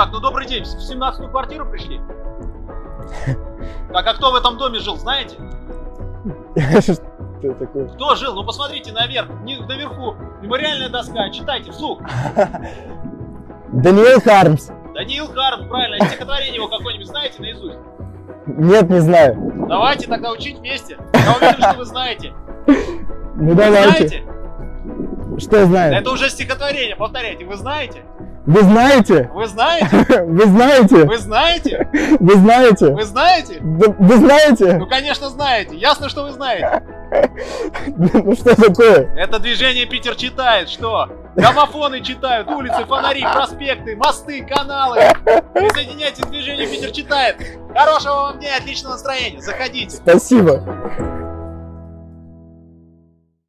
Так, ну добрый день, в 17-ю квартиру пришли? Так, а кто в этом доме жил, знаете? Что такое? Кто жил? Ну посмотрите наверх, наверху мемориальная доска, читайте вслух. Даниил Хармс. Даниил Хармс, правильно, а стихотворение его какое-нибудь знаете наизусть? Нет, не знаю. Давайте тогда учить вместе. Я уверен, что вы знаете. Ну давайте. Знаете? Что знаем? Это уже стихотворение, повторяйте, вы знаете? Вы знаете? Вы знаете? Вы знаете? Вы знаете? Вы знаете? Вы знаете? Да, вы знаете? Ну, конечно, знаете. Ясно, что вы знаете. Ну что такое? Это движение Питер читает. Что? Домофоны читают, улицы, фонари, проспекты, мосты, каналы. Присоединяйтесь к движению Питер читает. Хорошего вам дня, отличного настроения. Заходите. Спасибо.